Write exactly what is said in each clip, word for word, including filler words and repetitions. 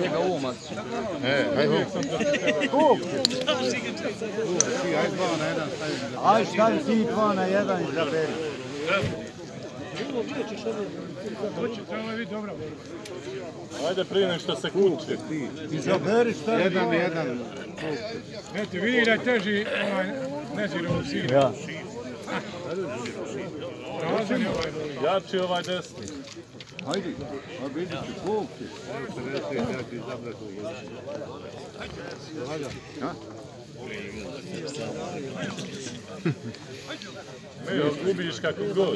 Njega umat. E, ajde. Aj stavi ti dva na jedan i zaberi. Ajde prije nek što se kuće. Izaberi šta je Jedan, jedan. Eto, vidi da je teži ovaj nezirovu sinu. Ja. Jači ovaj desni. Hajde, a vidite koliko. Mio, gubiš kako god.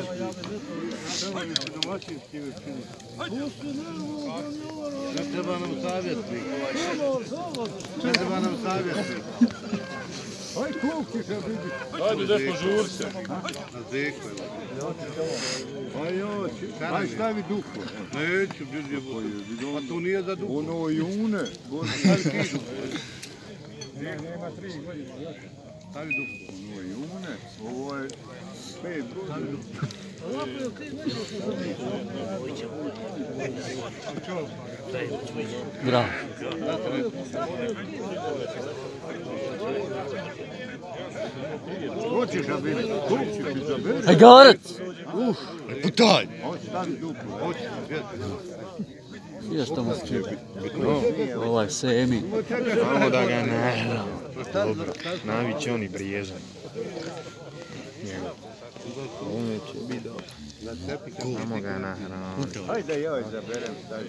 Ne treba nam savjetnik. Ne treba nam savjetnik. Aj koliko se vidi. Ajde, gdje požurce. Na zeku. Aj joj, aj stavi duhu. Neću, bili a to nije za duhu. Ono june. Nema tri godine još. Stavi duhu. Ono june, ovo je pet. Stavi duhu. Bravo. Hoćeš da bili? Hoćeš da bili? Aj Garac! Uf, putaj! Hoće stavi duhu, hoće. Vidiš što mu ovaj Semi. Samo da ga nahrano. Dobro, naviće oni briježan. Ovo će biti dobro. Samo ga nahrano. Hajde joj zaberem, stavi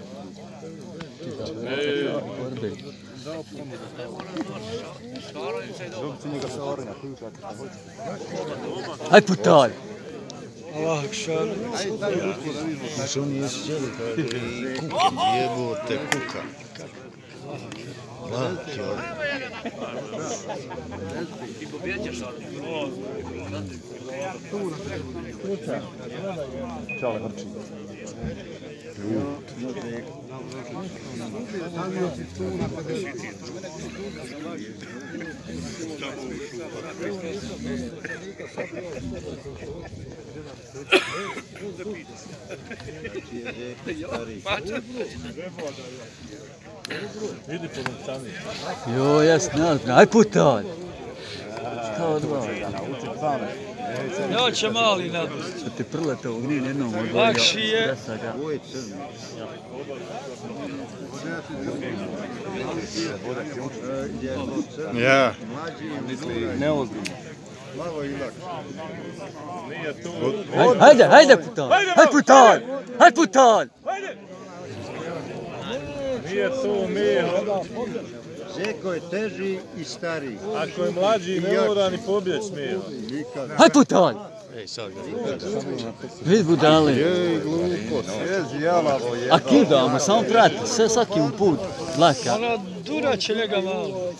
Aj putaj! Allah šal. Znaš oni jesu cijeli kuke, jebote kuka. Laki ovdje. Ti pobjeđaš ali. Čale, hrči. Vidi po novcani. Jo, jes, ne znam. Aj putaj! Šta odvara? Ja će mali nadust. Što ti prlete ovog nije jednom odvojio. Lakši je. Ovo je crno. Ja. Neozbiljno. Lavo i lakše. Nije tu. Hajde, hajde putaj! Aj putaj! Aj putaj! Nije tu Miho. Zeko je teži i stariji. Ako je mlađi, ne mora ni pobjeć Miho. Aj putaj! Ej, sad ga. Vidi budale. Ej, glupo, svezi jalavo je. A kidamo, samo prati, sve svaki put. Laka. Ona dura će njega malo.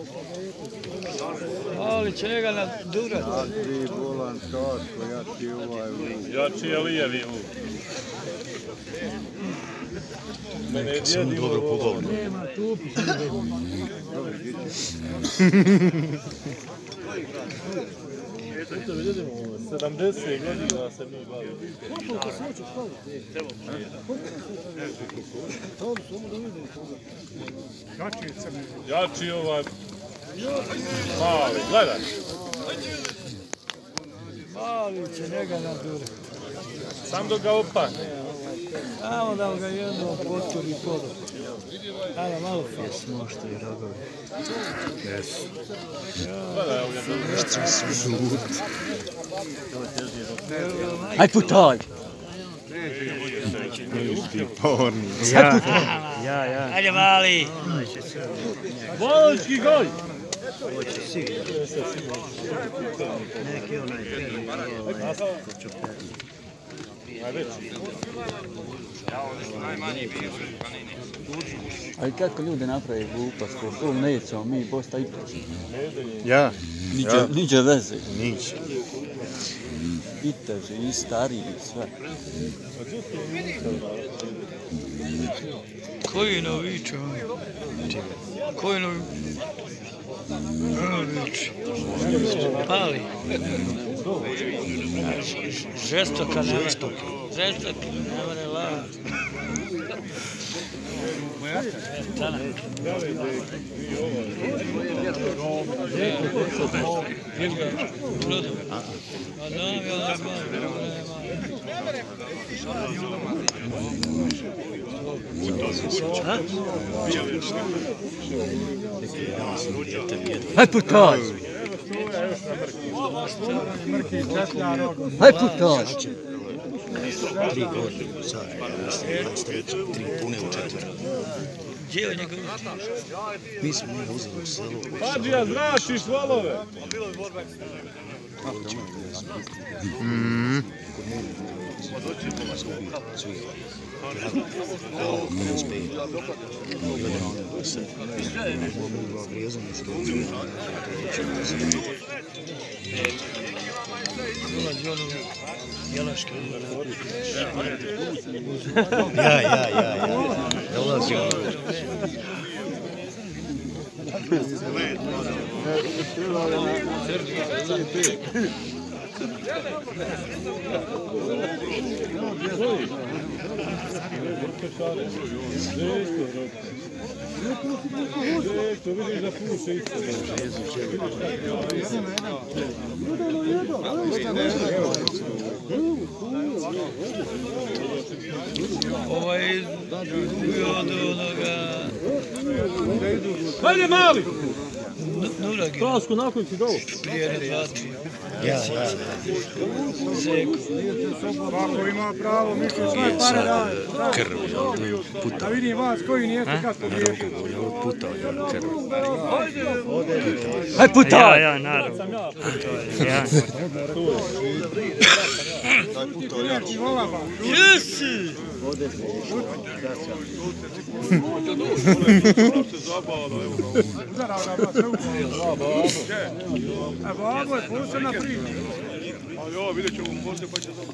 Mali će njega nadurat. A ti bolan kasko, ja ti ovaj vuk. Jači je lijevi vuk. Mene je Sam djedi dobro ovo. podobno. Eto vidimo, sedamdeset godina se mi bavimo. Jači ovaj mali, gledaj. Mali će njega nadurat. Sam dok ga opahne. Samo da ga jedno poturi podo. Ajde, malo fjes. Možete i rogovi. Jesu. Gledaj ovdje. Što su žut. Aj putaj! Ti porni. Ja, ja, ja. Ajde, mali. Boločki gol! Ovo će sigurno. Neki onaj fini, ovaj, ko ću peti. Ali kako ljudi naprave glupost, ko to nećemo, mi posta i teži. Ja. Niđe, niđe veze. Niće. I teži, i stariji, i sve. Koji nović oni? Koji nović? Nović. Pali. Žestoka ne mere. Žestoka ne mere lagati. Tana. Ludo. A znam ja ne Haj putaj! Haj putaj! Tri godine, sad, dvadeset tri, tri pune u četvrta. Gdje je njegov? Mi smo njega uzeli u selu. Hadžija, zračiš volove! Mm. Jelaški. Ja, ja, ja, ja. Dolazi on. To vidiš da puše isto. Ovaj bio od onoga... Hajde mali! Nuragi. Krasku nakon si dovo. Prije ne zvati. Ja, ja. Zeko. Ako ima pravo, mislim svoje pare da... Krv, puta. Da vidim vas koji nijeste kad pobijeti. Ovo puta od krv. Haj putaj! Ja, ja, naravno. Ja. Jesi! Evo, ovo je posebna priča. A jo, vidjet ćemo poslije pa će dobro.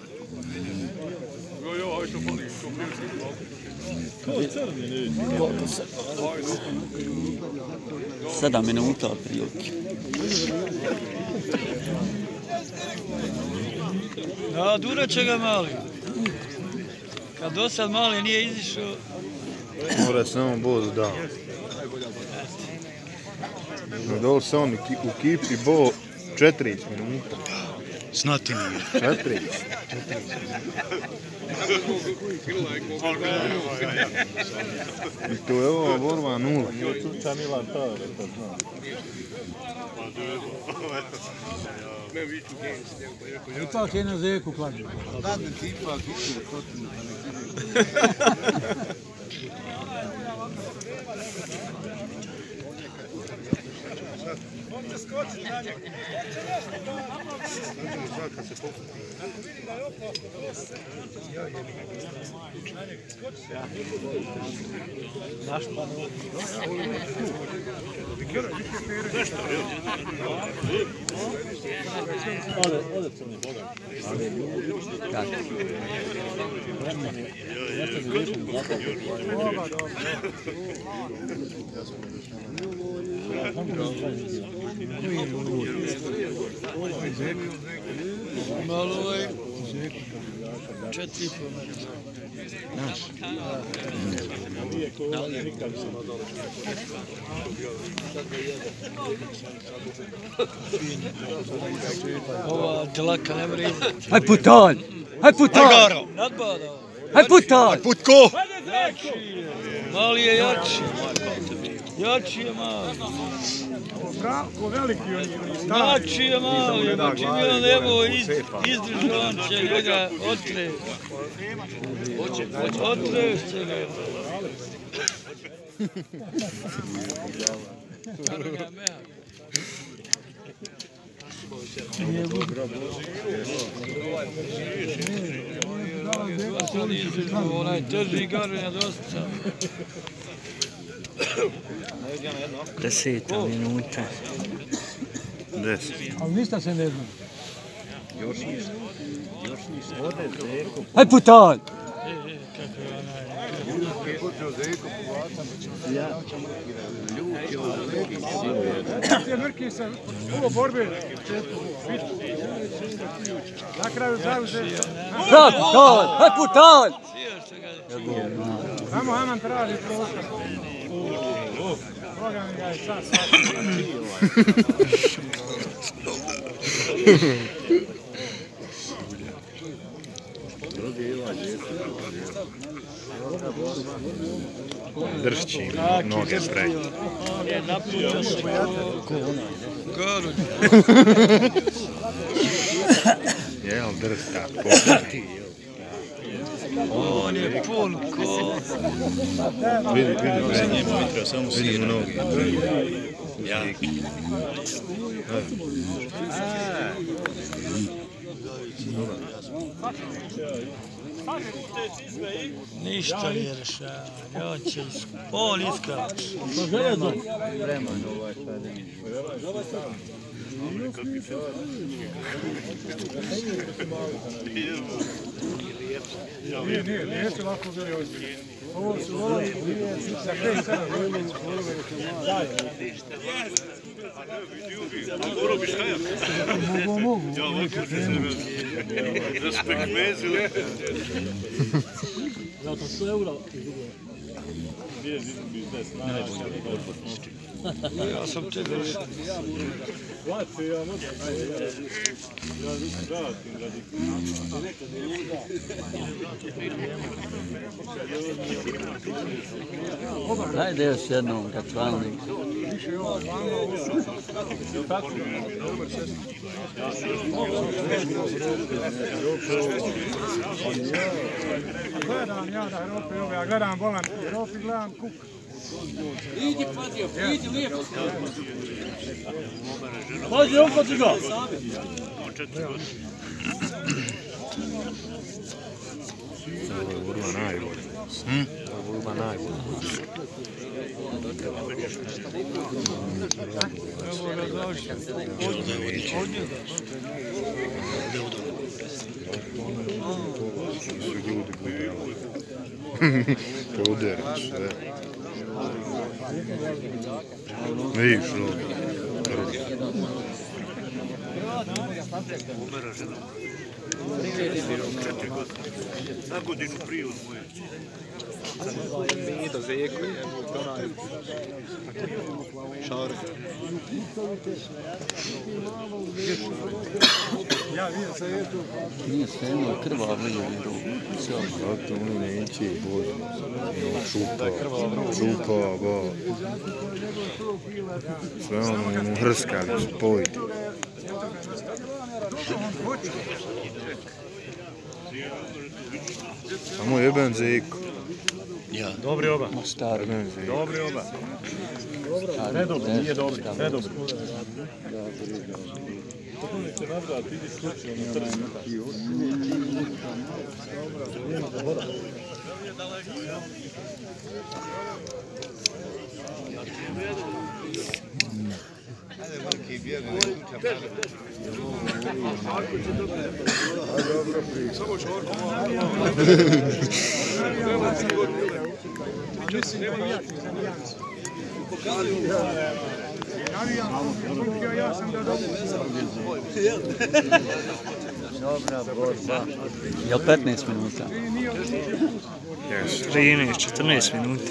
Jo, jo, aj što poli, što poli. To crni, ne vidim. Sedam minuta prilike. Ja, dura će ga mali. Kad dosad mali nije izišao... Mora samo Boz da. Dol se on u kipi bo četiri minuta. Znati mi je. Četiri. I to je ova borba nula. Čuča Milan Tavre, to znam. Ipak je na Zeku klađu. Dadne ti ipak isto stotinu. Malo ovaj... Četiri i pol metra. Naš. Ova dlaka ne mre izdati. Haj putaj! Haj putaj! Nadbadao. Haj putaj! Putko! Jači je. Mali je jači. Jači je mali. Ko veliki oni, oni stari. Jači je mali. Ma čim je on evo izdržao, on će ga otreš. Otreš će ga. Onaj teži garenja dosta. Deseta minuta. Deset. Ali ništa se ne zna. Haj putaj! Kako je onaj... Te Mrki sa puno borbe. Na kraju zauze. Bravo, Putan! Haj, Putan! Samo Haman traži prostor. Boga mi ga je sad sad. Dršći noge srednje. Je napunio se goru. Je, ali drska. On je pun ko... Vidi, vidi, vidi mu noge. Ja. Ništa nije rešao. On će isk... On iskala. Vreman ovaj sad. Nije, nije, nije se lako bili ozbiljni. Ovo su volovi, za kraj sada volove daj. Mogu bi šta ja? Mogu, mogu. Ja ovako ne znam. Respekt mezili. Zato sto eura izgubio. Gdje je biznes najbolji odbornički? Ja sam te vršao. Vlate, ja mogu. Ja nisam vratim radi. Ajde još jednom kad člannik. Gledam ja da Europe ove, ja gledam bolan Europi, gledam kuk. Idi, Patrio, idi lijepo. Pazi, oko ti ga! Ovo je Urba najbolje. Ovo je Urba najbolje. Su ljudi budali. Poderi sve. Vidiš ovo. Na godinu prije od moje. Mido, Zeko, onaj Šark. Ja vidim se je tu. Nije svejedno, krvav lijevi ruk. Zato oni neće i bože. Šupa, šupa, ba. Sve ono mu hrskali su pojiti. Samo jeben Zeko. Ja. Dobri oba. Stari. Dobri oba. Ne dobro, nije dobri. Ne dobro. Popunite navrat, idi slučajno na tržište. Samo čorko. Ja sam da dobro. Dobra borba. Jel petnaest minuta? trinaest, četrnaest minuta.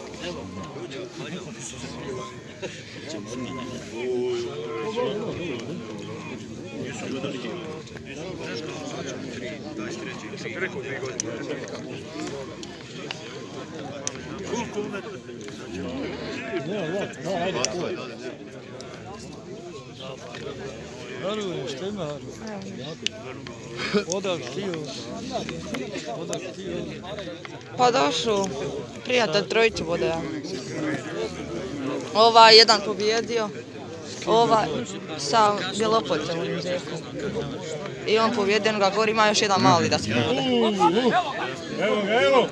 Haruje, šta ima Haruje? Odak ti ovdje? Odak ti ovdje? Pa došao, prijatelj trojicu vode. Ovaj jedan pobjedio, ovaj sa Bjelopolcem Zekom. I on pobjedio, ga gori, ima još jedan mali da se bude. Evo ga, evo!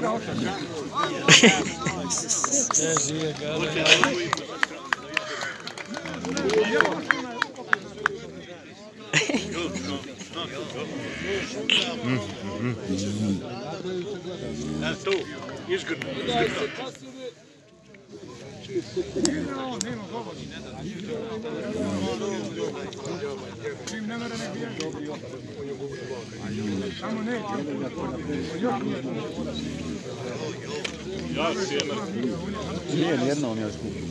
Teži je gale. E, tu, izgrno, izgrno. Ja, sjemer. Nije nijednom još kupio.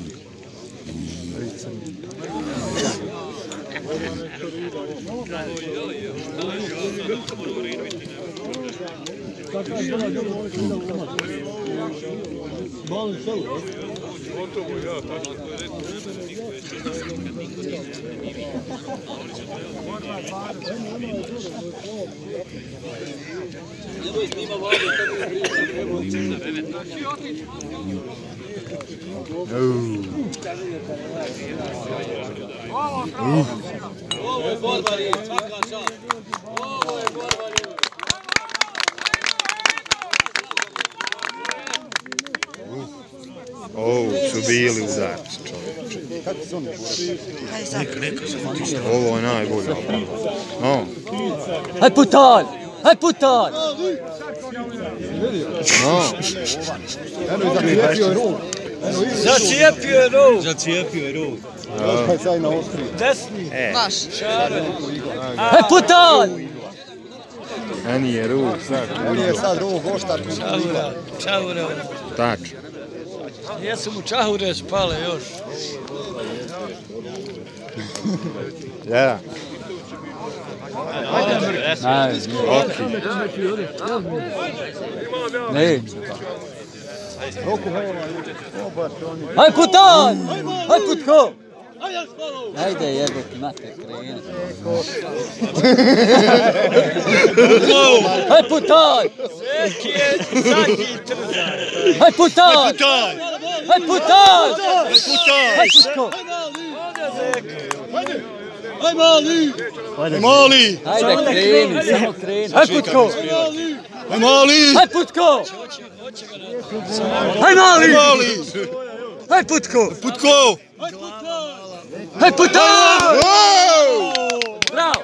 Ovo je borba, svaka čast. Ovo je borba. Ovo su bili udarci, čovječe. Ovo je najbolje. No. Haj putan! Haj putan! No. Zacijepio je rov. Zacijepio je rov. Desni. Baš. Haj putan! Meni je ruh sad. Meni je sad ruh oštar. Čahure. Čahure. Tačno. Jesu mu čahure spale još. Ja. Neće. Haj putan! Haj putko! Ajde jeboti mater, kreni. Haj putan! Seki je zadnji trzaj. Haj putan! Haj putan! Haj putko! Haj mali! Haj mali! Ajde kreni, samo kreni. Haj putko! Haj mali! Haj putko! Haj mali! Haj putko! Putko! Haj putan! Bravo!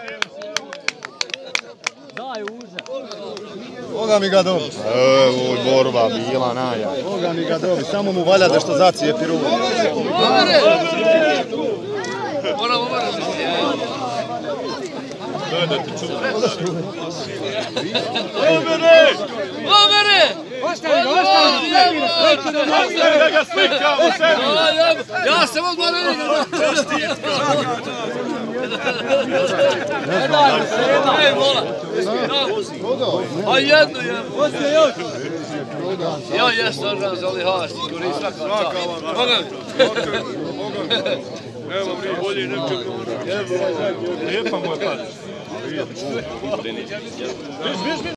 Daj uže. Boga mi ga dobi. Evo je borba bila najja. Boga mi ga dobi. Samo mu valja da što zacijepi ruku. Moramo morati. Omere! Omere! Ostavi ga, ostavi ga! Da ga slikamo sebi! Ja sam odmah Čestitka! Ne daj se, Ej, vola! A jedno je! Ja jesam odran za ovih hasti, koji svaka čast. Boga mi! Evo, bolje nečega. Lijepa mu je pad.